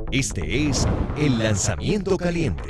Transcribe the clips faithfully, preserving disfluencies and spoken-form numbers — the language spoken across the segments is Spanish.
Este es el lanzamiento caliente.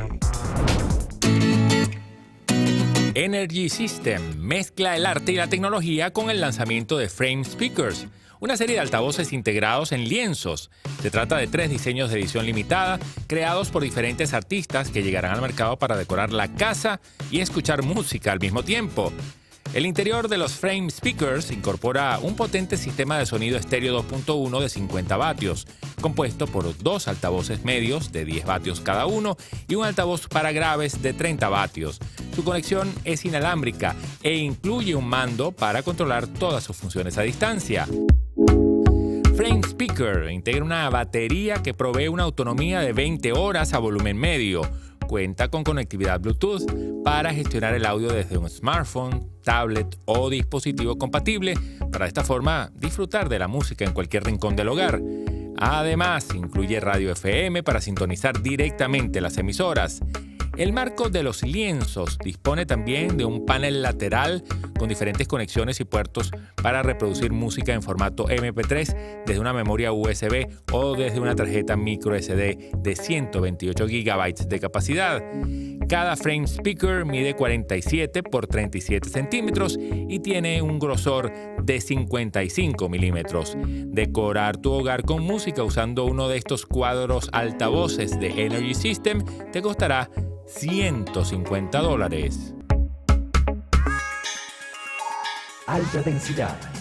Energy System mezcla el arte y la tecnología con el lanzamiento de Frame Speakers, una serie de altavoces integrados en lienzos. Se trata de tres diseños de edición limitada, creados por diferentes artistas que llegarán al mercado para decorar la casa y escuchar música al mismo tiempo. El interior de los Frame Speakers incorpora un potente sistema de sonido estéreo dos punto uno de cincuenta vatios, compuesto por dos altavoces medios de diez vatios cada uno y un altavoz para graves de treinta vatios. Su conexión es inalámbrica e incluye un mando para controlar todas sus funciones a distancia. Frame Speaker integra una batería que provee una autonomía de veinte horas a volumen medio. Cuenta con conectividad Bluetooth para gestionar el audio desde un smartphone, tablet o dispositivo compatible, para de esta forma disfrutar de la música en cualquier rincón del hogar. Además, incluye radio F M para sintonizar directamente las emisoras. El marco de los lienzos dispone también de un panel lateral con diferentes conexiones y puertos para reproducir música en formato eme pe tres desde una memoria U S B o desde una tarjeta micro ese de de ciento veintiocho gigabytes de capacidad. Cada frame speaker mide cuarenta y siete por treinta y siete centímetros y tiene un grosor de cincuenta y cinco milímetros. Decorar tu hogar con música usando uno de estos cuadros altavoces de Energy System te costará ciento cincuenta dólares. Alta densidad.